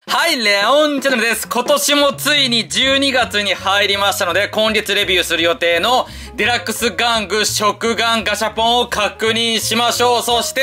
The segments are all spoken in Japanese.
はい、レオンチャンネルです。今年もついに12月に入りましたので、今月レビューする予定のデラックス玩具食玩ガシャポンを確認しましょう。そして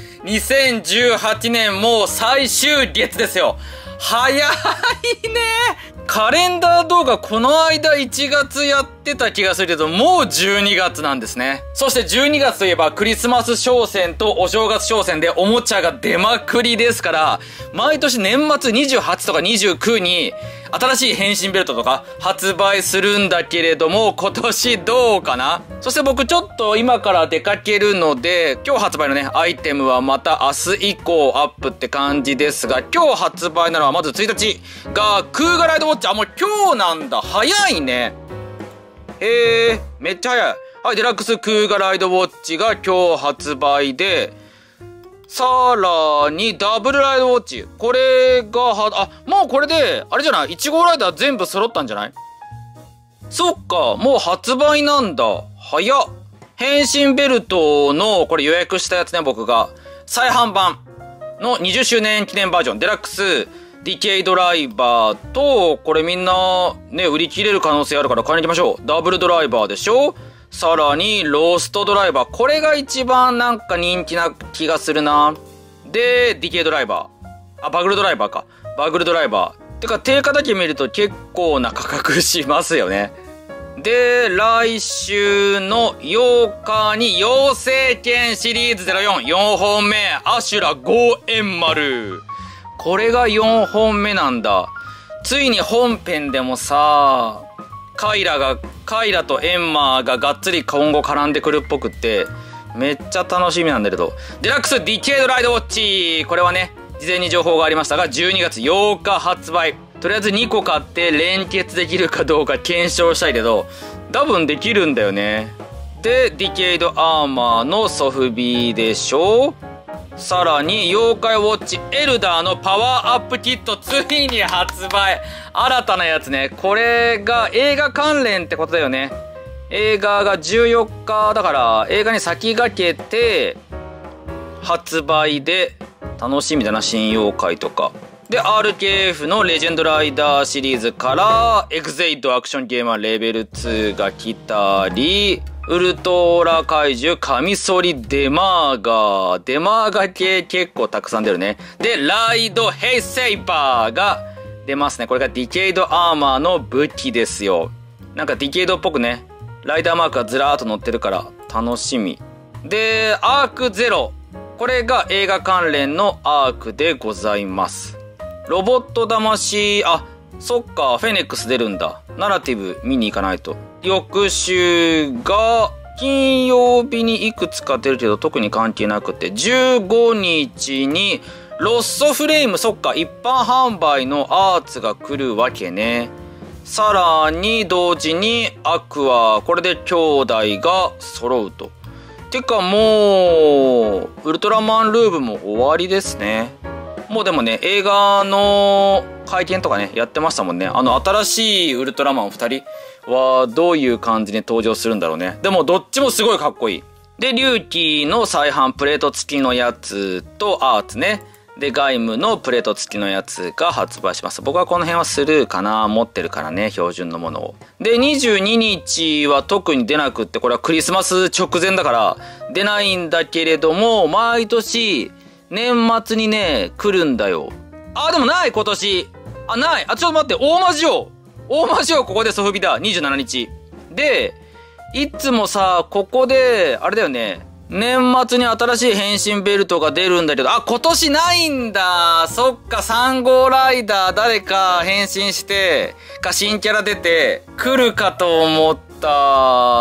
、2018年もう最終月ですよ。早いね。カレンダー動画この間1月やってた気がするけど、もう12月なんですね。そして12月といえばクリスマス商戦とお正月商戦でおもちゃが出まくりですから、毎年年末28とか29に新しい変身ベルトとか発売するんだけれども、今年どうかな。そして僕ちょっと今から出かけるので、今日発売のね、アイテムはまた明日以降アップって感じですが、今日発売なのはまず1日がクーガライドウォッチ。もう今日なんだ。早いね。へえ、めっちゃ早い。はい、デラックスクーガライドウォッチが今日発売で、さらにダブルライドウォッチ。これがもうこれで、あれじゃない ?1 号ライダー全部揃ったんじゃない？そっか、もう発売なんだ。早っ。変身ベルトの、これ予約したやつね、僕が。再販版の20周年記念バージョン。デラックスディケイドライバーと、これみんなね、売り切れる可能性あるから買いに行きましょう。ダブルドライバーでしょ？さらに、ローストドライバー。これが一番なんか人気な気がするな。で、ディケイドライバー。バグルドライバーか。バグルドライバー。てか、定価だけ見ると結構な価格しますよね。で、来週の8日に、妖精剣シリーズ04、4本目、アシュラ5円丸。これが4本目なんだ。ついに本編でもさ、カイラとエンマががっつり今後絡んでくるっぽくって、めっちゃ楽しみなんだけど。デラックスディケイドライドウォッチ。これはね、事前に情報がありましたが、12月8日発売。とりあえず2個買って連結できるかどうか検証したいけど、多分できるんだよね。で、ディケイドアーマーのソフビでしょ。さらに、妖怪ウォッチエルダーのパワーアップキット、ついに発売。新たなやつね。これが映画関連ってことだよね。映画が14日だから、映画に先駆けて、発売で、楽しみだな、新妖怪とか。で、RKF のレジェンドライダーシリーズから、エグゼイドアクションゲーマーレベル2が来たり、ウルトラ怪獣カミソリデマーガ系結構たくさん出るね。で、ライドヘイセイバーが出ますね。これがディケイドアーマーの武器ですよ。なんかディケイドっぽくね、ライダーマークがずらーっと載ってるから楽しみ。で、アークゼロ。これが映画関連のアークでございます。ロボット魂、そっか、フェネックス出るんだ。ナラティブ見に行かないと。翌週が、金曜日にいくつか出るけど特に関係なくて、15日に、ロッソフレーム、そっか、一般販売のアーツが来るわけね。さらに、同時に、アクア、これで兄弟が揃うと。てかもう、ウルトラマンルーブも終わりですね。もうでもね、映画の会見とかね、やってましたもんね。新しいウルトラマン2人はどういう感じで登場するんだろうね。でもどっちもすごいかっこいい。で、リュウキーの再販プレート付きのやつとアーツね。で、ガイムのプレート付きのやつが発売します。僕はこの辺はスルーかな。持ってるからね、標準のものを。で、22日は特に出なくって、これはクリスマス直前だから出ないんだけれども、毎年、年末にね、来るんだよ。でもない今年。ない。ちょっと待って、大魔女ここでソフビだ。27日。で、いつもさ、ここで、あれだよね。年末に新しい変身ベルトが出るんだけど、今年ないんだ。そっか、3号ライダー誰か変身して、新キャラ出て、来るかと思った。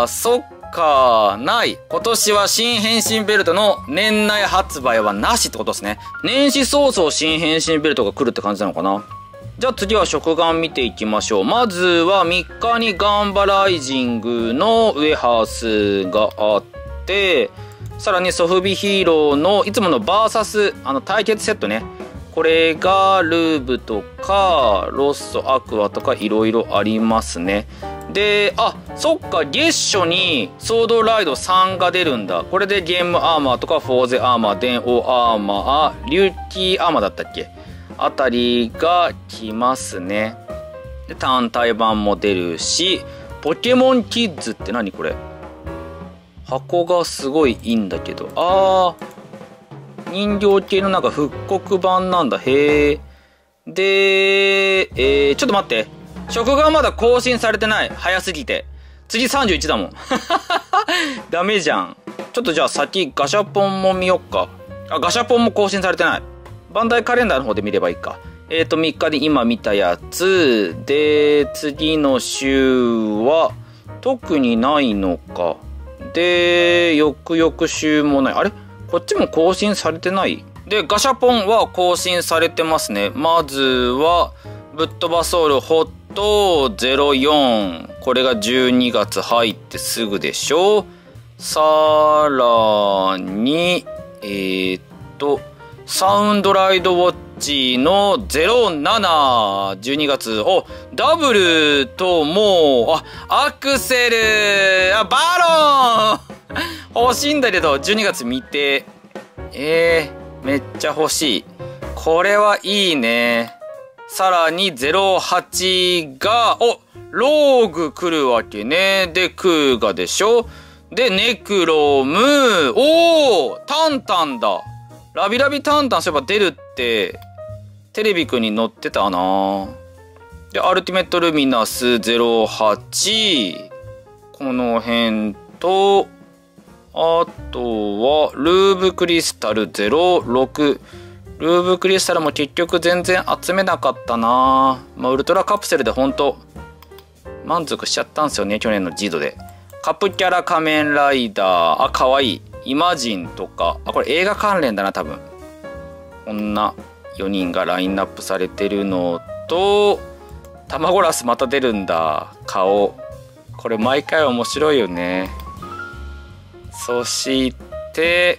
そっか、ない。今年は新変身ベルトの年内発売はなしってことですね。年始早々新変身ベルトが来るって感じなのかな。じゃあ次は食玩見ていきましょう。まずは3日にガンバライジングのウェハースがあって、さらにソフビヒーローのいつものバーサス、対決セットね。これがルーブとかロッソアクアとかいろいろありますね。で、そっか、月初にソードライド3が出るんだ。これでゲームアーマーとかフォーゼアーマー、電王アーマー、リュウキーアーマーだったっけあたりが来ますね。で単体版も出るし、ポケモンキッズって何これ、箱がすごいいいんだけど、人形系のなんか復刻版なんだ。へえ。で、ちょっと待って。食がまだ更新されてない。早すぎて。次31だもん。ダメじゃん。ちょっとじゃあ先ガシャポンも見よっか。ガシャポンも更新されてない。バンダイカレンダーの方で見ればいいか。3日で今見たやつ。で、次の週は特にないのか。で、翌々週もない。あれ？こっちも更新されてない？で、ガシャポンは更新されてますね。まずは、ぶっ飛ばソウルホット04。これが12月入ってすぐでしょ。さらに、サウンドライドウォッチの07。12月。ダブルともう、アクセル、バロン欲しいんだけど、12月見て。めっちゃ欲しい。これはいいね。さらに08が、ローグ来るわけね。で、クーガでしょ。で、ネクロム、タンタンだ。ラビラビタンタンそういえば出るって、テレビくんに載ってたな。で、アルティメットルミナス08。この辺と、あとは、ルーブクリスタル06。ルーブクリスタルも結局全然集めなかったな。ウルトラカプセルでほんと、満足しちゃったんですよね、去年のジードで。カプキャラ仮面ライダー。かわいい。イマジンとか。これ映画関連だな、多分。こんな4人がラインナップされてるのと、タマゴラスまた出るんだ。顔。これ毎回面白いよね。そして、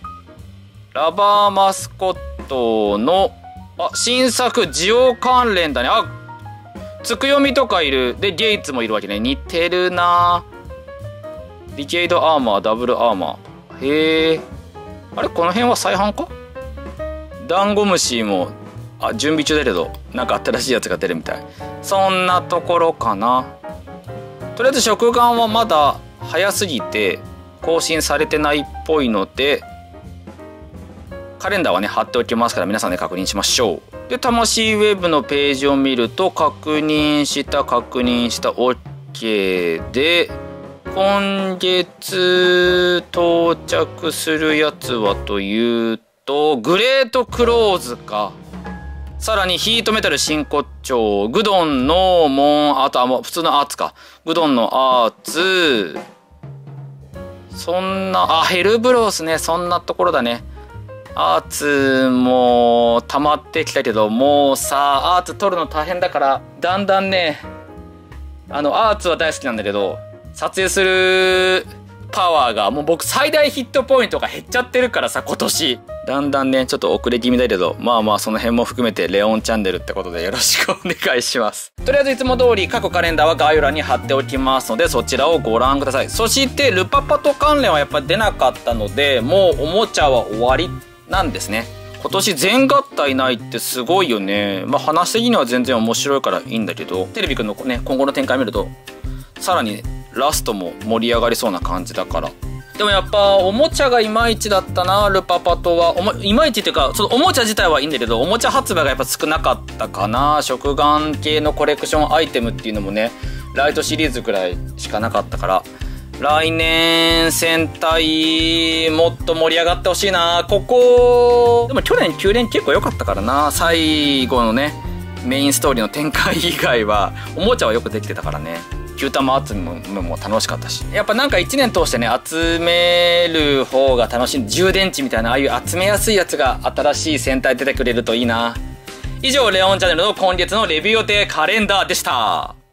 ラバーマスコットの、新作ジオ関連だね。つくよみとかいる。で、ゲイツもいるわけね。似てるな。ディケイドアーマー、ダブルアーマー。へえ。あれこの辺は再販か？ダンゴムシも、準備中だけど、なんか新しいやつが出るみたい。そんなところかな。とりあえず食玩はまだ早すぎて、更新されてないっぽいので、カレンダーはね貼っておきますから皆さんで確認しましょう。で、魂ウェブのページを見ると確認した OK で、今月到着するやつはというと、グレートクローズか。さらにヒートメタル真骨頂、グドンのあと普通のアーツか。グドンのアーツ、そんな、ヘルブロースね、そんなところだね。アーツも溜まってきたけど、もうさ、アーツ取るの大変だから、だんだんね、アーツは大好きなんだけど、撮影するパワーが、もう僕最大ヒットポイントが減っちゃってるからさ、今年。だんだんね、ちょっと遅れ気味だけど、その辺も含めてレオンチャンネルってことでよろしくお願いします。とりあえずいつも通り過去カレンダーは概要欄に貼っておきますので、そちらをご覧ください。そしてルパパと関連はやっぱ出なかったので、もうおもちゃは終わりなんですね。今年全合体ないってすごいよね。話的には全然面白いからいいんだけど、テレビくんのね、今後の展開見ると、さらにラストも盛り上がりそうな感じだから。でもやっぱおもちゃがいまいちだったな、ルパパとは。いまいちっていうか、そのおもちゃ自体はいいんだけど、おもちゃ発売がやっぱ少なかったかな。食玩系のコレクションアイテムっていうのもね、ライトシリーズくらいしかなかったから、来年戦隊もっと盛り上がってほしいな。でも去年9連結構良かったからな。最後のね、メインストーリーの展開以外は、おもちゃはよくできてたからね。9玉集めも楽しかったし、やっぱなんか1年通してね集める方が楽しい。充電池みたいなああいう集めやすいやつが新しい戦隊出てくれるといいな。以上レオンチャンネルの今月のレビュー予定カレンダーでした。